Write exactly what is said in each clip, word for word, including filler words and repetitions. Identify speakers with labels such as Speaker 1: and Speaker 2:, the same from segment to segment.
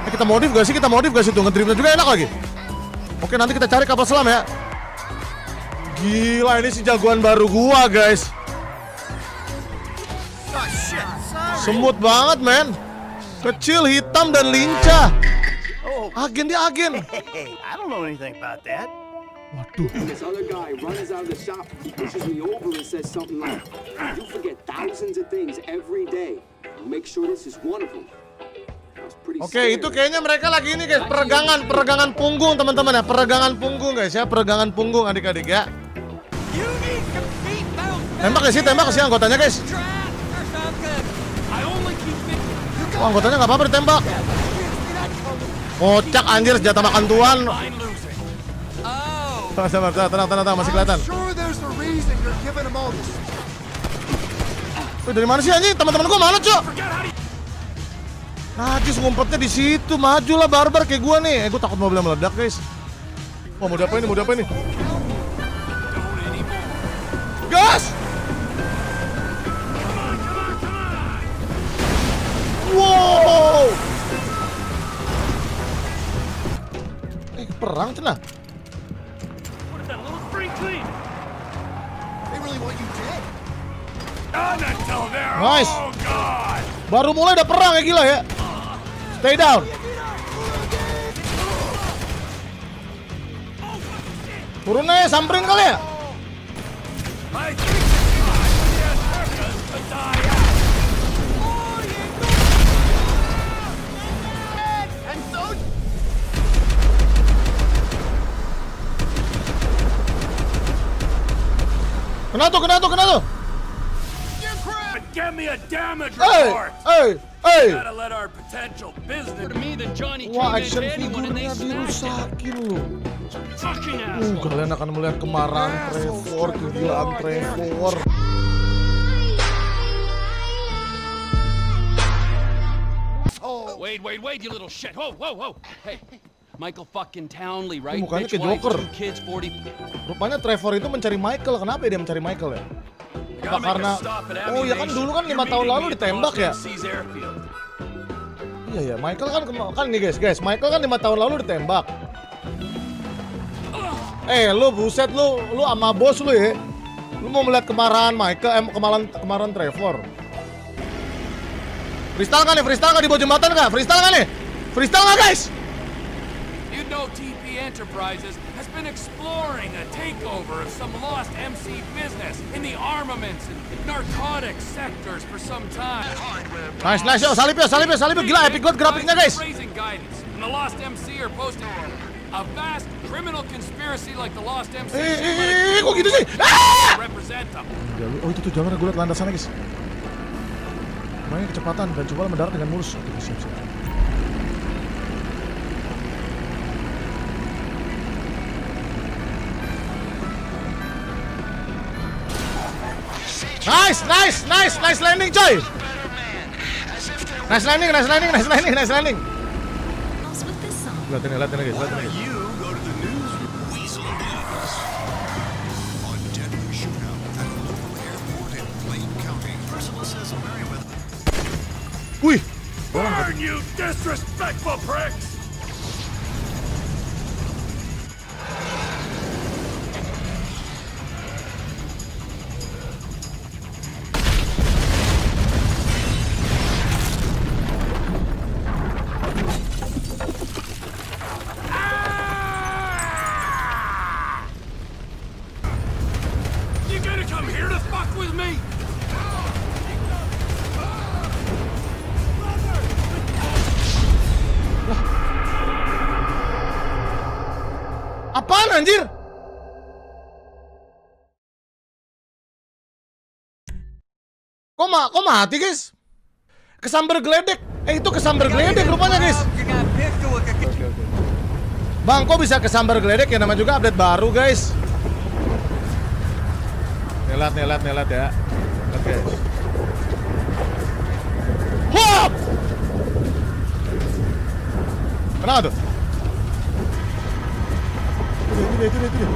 Speaker 1: Eh, kita modif gak sih? Kita modif gak sih tuh? Ngedripnya juga enak lagi. Oke, nanti kita cari kapal selam ya. Gila, ini si jagoan baru gua, guys. Semut banget, men. Kecil, hitam, dan lincah. Agen dia agen.
Speaker 2: I don't know anything about that.
Speaker 1: Waduh.
Speaker 3: This other guy runs out of the shop. He pushes me over and says something like, "You forget thousands of things every day. Make sure this is one of them."
Speaker 1: Oke, okay, itu kayaknya mereka lagi ini guys, peregangan, peregangan punggung teman-teman ya, peregangan punggung guys ya, peregangan punggung adik-adik ya. Tembak ya sih, tembak sih anggotanya guys. Oh, anggotanya nggak apa-apa ditembak. Kocak anjir, senjata makan tuan. Sabar, sabar, tenang, tenang, tenang, masih kelihatan. Wih, dari mana sih anjing? Teman-teman gua mana, Cok? Najis ngumpetnya di situ, majulah barbar kayak gua nih. Eh, gua takut mobilnya meledak, guys. Wah, mau diapain ini? Mau diapain ini? Gas! Wow! Eh, perang cenah. Nice. Baru mulai udah perang ya, gila ya. Stay down. Turun aja, samperin kali ya. Kena tuh, kena tuh, kena tuh.
Speaker 4: Give me a damage
Speaker 1: Hey,
Speaker 4: report.
Speaker 1: hey, hey.
Speaker 4: Gotta let our potential business.
Speaker 1: Wah, action figurnya dirusakin loh. Uh, kalian akan melihat kemarahan Trevor, kegilaan Trevor.
Speaker 5: Wait, wait, wait, you little shit. Whoa, whoa, whoa. Hey, Michael fucking Townley, right?
Speaker 1: Mukanya kayak Joker.
Speaker 5: Kids, forty.
Speaker 1: Rupanya Trevor itu mencari Michael. Kenapa dia mencari Michael ya? Nah, karena, oh ya kan dulu kan lima tahun lalu ditembak ya. Iya ya, Michael kan kan nih guys, guys, Michael kan lima tahun lalu ditembak. Eh, lu buset lu, lu sama bos lu ya. Lu mau melihat kemarahan Michael, eh kemarahan kemarahan Trevor. Freestyle kan nih, freestyle kan di bawah jembatan kah? Freestyle kan nih? Freestyle nggak guys?
Speaker 4: You know T P Enterprises has been exploring a takeover of some lost M C business in the armaments and narcotics sectors for some time.
Speaker 1: Nice, nice, yo, salib ya, salib ya, salib ya, gila epic banget grafiknya guys.
Speaker 4: Raising guidance, and the lost M C are posting a vast criminal conspiracy like the lost M C.
Speaker 1: Eh, eh, eh, kok gitu sih? Ah!
Speaker 4: Represent them.
Speaker 1: Oh itu tuh, jangan gue liat landasannya guys. Main kecepatan dan coba mendarat dengan mulus. Oke, siap, siap. Nice, nice, nice, nice landing, coy. Nice landing, nice landing, nice landing, nice landing. Lihat ini, lihat ini, guys, lihat ini. Wih,
Speaker 4: Burn, you disrespectful pricks!
Speaker 1: Apaan anjir? Kok, ma kok mati guys? Kesambar geledek. Eh itu kesambar geledek rupanya guys. Bang, kok bisa kesambar geledek ya? Nama juga update baru guys. Nelat, nelat, nelat ya. Oke. Hop! Kenapa tuh? Itu dia, itu dia, itu dia.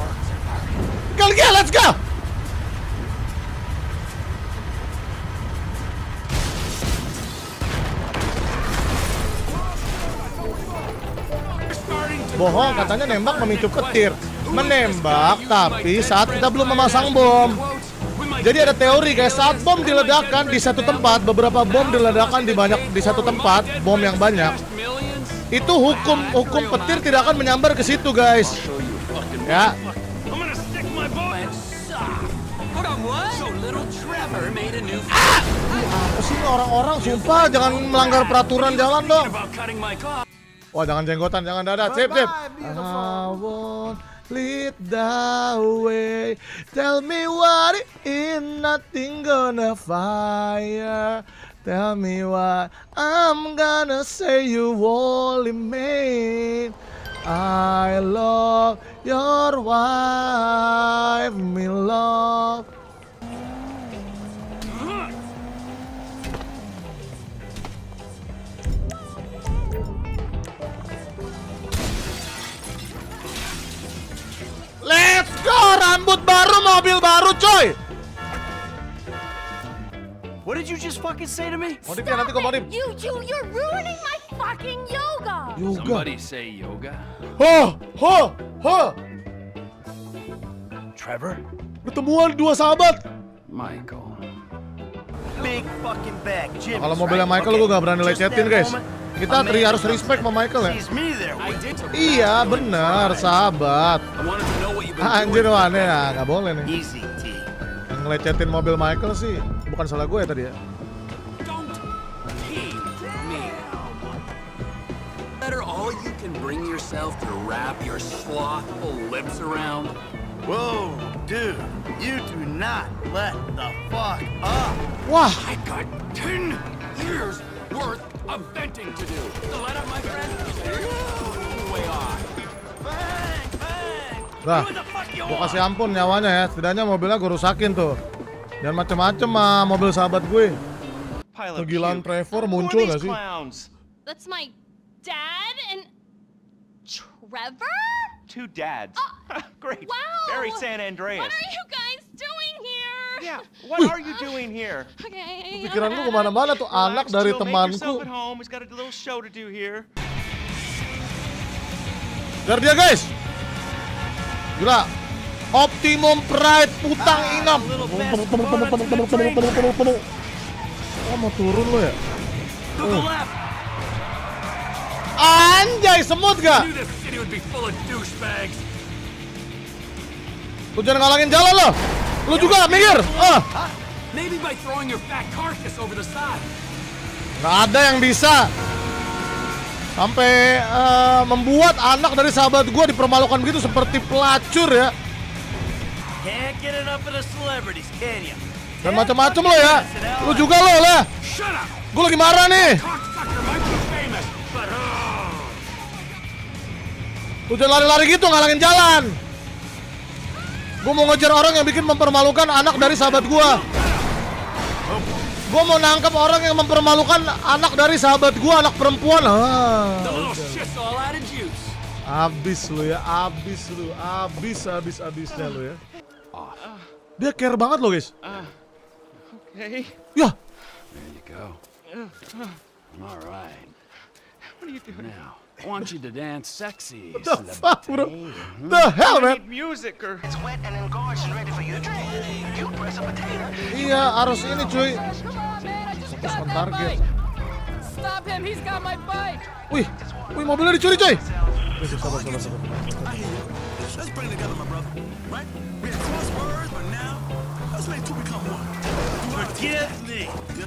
Speaker 1: Go, let's go! bohong, katanya nembak memicu petir. Menembak, tapi saat kita belum memasang bom. Jadi ada teori guys, saat bom diledakkan di satu tempat, beberapa bom diledakkan di banyak di satu tempat, bom yang banyak. Itu hukum hukum petir tidak akan menyambar ke situ guys. Ya. Apa sih orang-orang, sumpah jangan melanggar peraturan jalan dong. Wah jangan jenggotan, jangan dada, sip sip. I won't lead the way. Tell me what it is, nothing gonna fire. Tell me what I'm gonna say, you only made. I love your wife, me love. Let's go, rambut baru, mobil baru, coy.
Speaker 2: What did you just fucking say to me?
Speaker 1: Modif ya, nanti gue modif.
Speaker 6: You, you, you're ruining my fucking yoga.
Speaker 1: Yoga.
Speaker 5: Somebody say yoga.
Speaker 1: Ho, ho, ho.
Speaker 2: Trevor?
Speaker 1: Ketemuan dua sahabat.
Speaker 5: Michael.
Speaker 2: Big fucking bag, Jim.
Speaker 1: Kalau mobilnya Michael gue gak berani lecetin guys. Kita tri harus respect sama Michael ya. Iya bener, sahabat. Anjir aneh ya, gak boleh nih.
Speaker 2: Easy, T.
Speaker 1: Yang ngelecetin mobil Michael sih bukan salah gue ya tadi ya.
Speaker 4: Don't tease me. Better all you can bring yourself to wrap your slothful lips around.
Speaker 2: Whoa, dude, you do not let the fuck up.
Speaker 1: Wah,
Speaker 4: I got ten years worth of venting to do. To let up, my friend. Way on.
Speaker 2: Bang, bang.
Speaker 1: nah, gue kasih ampun nyawanya ya. Setidaknya mobilnya gue rusakin tuh. Dan macem-macem mah mobil sahabat gue. Kegilaan Trevor muncul gak sih?
Speaker 6: That's my dad and Trevor?
Speaker 7: Two dads.
Speaker 6: Oh,
Speaker 7: Great.
Speaker 6: wow.
Speaker 7: Very San Andreas.
Speaker 6: What are you guys doing here?
Speaker 7: Yeah, what are you doing here?
Speaker 6: Okay.
Speaker 1: Pikiran lu kemana-mana tuh, anak
Speaker 7: Relax,
Speaker 1: dari
Speaker 7: chill, make yourself
Speaker 1: temanku.
Speaker 7: at home. He's got a little show to do here.
Speaker 1: Biar dia guys. Gila. Optimum Pride putang inap. Oh mau turun lo ya? Oh. Anjay semut gak?
Speaker 4: I knew this city would be full of douchebags.
Speaker 1: Lu jangan ngalangin jalan lo. Lu juga minggir. Ah.
Speaker 4: Maybe by throwing your fat carcass over the side.
Speaker 1: Gak ada yang bisa sampai uh, membuat anak dari sahabat gua dipermalukan begitu seperti pelacur ya.
Speaker 2: Can't get enough of the celebrities, can you?
Speaker 1: Dan macam-macam lo ya. Lu juga lo lah.
Speaker 4: Shut up!
Speaker 1: Gua lagi marah nih.
Speaker 4: Cocksucker might be famous, but oh.
Speaker 1: Lu jangan lari-lari gitu ngalangin jalan. Gua mau ngejar orang yang bikin mempermalukan anak dari sahabat gua. Gua mau nangkap orang yang mempermalukan anak dari sahabat gua, anak perempuan. Ah.
Speaker 4: The little shit's all out of juice.
Speaker 1: Abis lu ya, abis lu, abis, abis, abisnya lu ya. Dia care banget lo guys.
Speaker 7: Okay.
Speaker 1: Ya.
Speaker 4: There you go. All right.
Speaker 7: What are you doing?
Speaker 4: Now, I want you to dance sexy.
Speaker 1: The fuck, bro? The hell,
Speaker 7: I
Speaker 1: man?
Speaker 7: need music or...
Speaker 2: It's wet and engorged and ready for you to drink. You press a potato.
Speaker 1: Iya, harus ini cuy.
Speaker 6: Come on, man. I just
Speaker 1: Fokus
Speaker 6: got
Speaker 1: on
Speaker 6: that
Speaker 1: target.
Speaker 6: bike. Stop him. He's got my bike.
Speaker 1: Wih, wih mobilnya dicuri coy. Wih, sabar, sabar, sabar.
Speaker 8: Let's bring it together, my brother. Right? We had cross words, but now let's make two become one.
Speaker 2: Forgive me.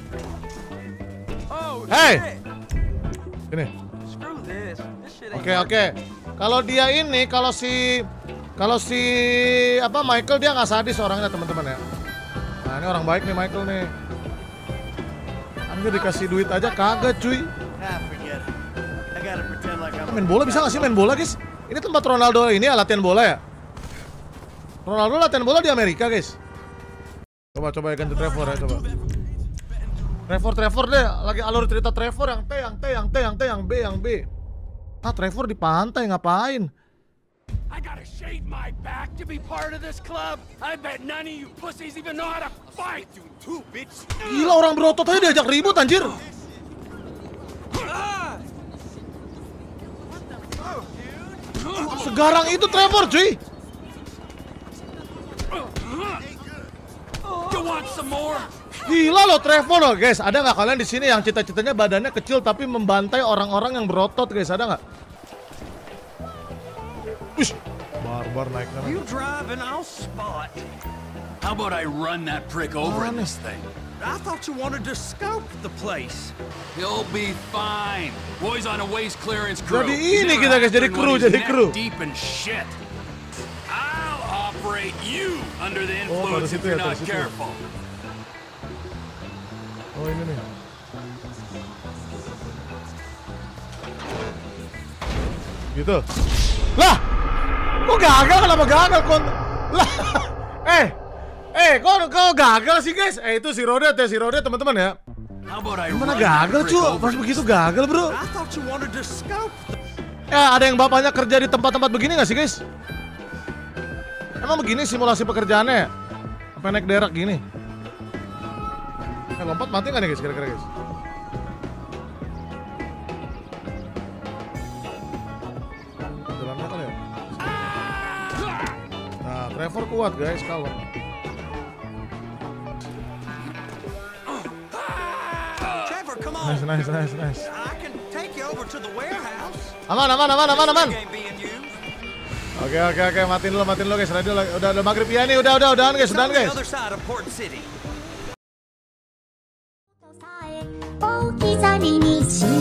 Speaker 8: Oh,
Speaker 1: Hey, ini.
Speaker 8: screw this. This shit ain't
Speaker 1: Oke, oke. Kalau dia ini, kalau si, kalau si apa Michael dia nggak sadis orangnya teman-teman ya. Nah ini orang baik nih Michael nih. Anjir dikasih duit aja kagak cuy.
Speaker 2: Ah, forget it. I gotta pretend like I'm...
Speaker 1: Main bola bisa nggak sih main bola guys? Ini tempat Ronaldo ini ya latihan bola ya? Ronaldo latihan bola di Amerika guys. Coba coba ya ganti Trevor ya coba. Trevor Trevor deh lagi alur cerita Trevor yang T yang T yang T yang T yang B yang B. Ah Trevor di pantai ngapain?
Speaker 4: I gotta shave my back to be part of this club. I bet none of you pussies even know how to fight. You too, bitch.
Speaker 1: Gila orang berotot aja diajak ribut anjir. segarang itu Trevor, cuy.
Speaker 4: You want some more?
Speaker 1: Gila loh Trevor loh, guys. Ada nggak kalian di sini yang cita-citanya badannya kecil tapi membantai orang-orang yang berotot, guys? Ada nggak? Ush, barbar naiknya.
Speaker 2: You drive and I'll spot.
Speaker 4: How about I run that prick over in this thing?
Speaker 2: I thought you wanted to scope the place.
Speaker 4: He'll be fine. Boys on a waste clearance crew.
Speaker 1: Jadi ini kita guys, jadi kru, jadi kru.
Speaker 4: Deep in shit. I'll operate you under the
Speaker 1: Oh,
Speaker 4: influence
Speaker 1: dari
Speaker 4: if
Speaker 1: situ
Speaker 4: you're
Speaker 1: ya,
Speaker 4: not
Speaker 1: dari situ.
Speaker 4: careful.
Speaker 1: Oh ini nih. Gitu. Lah, kok gagal? Kenapa gagal? Kon lah, eh, eh, kok kok gagal sih guys? Eh itu si Rodet ya, si Rodet teman-teman ya.
Speaker 4: How about I
Speaker 1: Gimana
Speaker 4: run that
Speaker 1: gagal
Speaker 4: prick
Speaker 1: cu?
Speaker 4: over
Speaker 1: Pas begitu gagal bro.
Speaker 2: I thought you wanted to scope the...
Speaker 1: Eh ada yang bapaknya kerja di tempat-tempat begini nggak sih guys? Emang begini simulasi pekerjaannya ya? Apa naik derek gini? Eh lompat mati nggak nih guys kira-kira guys? Jalannya kali ya? Nah Trevor kuat guys kalau.
Speaker 2: Trevor, come on.
Speaker 1: Nice nice nice nice.
Speaker 2: I can take you over to the warehouse.
Speaker 1: Aman aman aman aman aman.
Speaker 2: Game being used.
Speaker 1: Oke oke oke matiin dulu matiin dulu guys. Radio udah udah maghrib ya nih udah udah udahan guys
Speaker 2: It's
Speaker 1: udahan
Speaker 2: on the
Speaker 1: guys.
Speaker 2: other side of Port City.
Speaker 9: 置き去りにし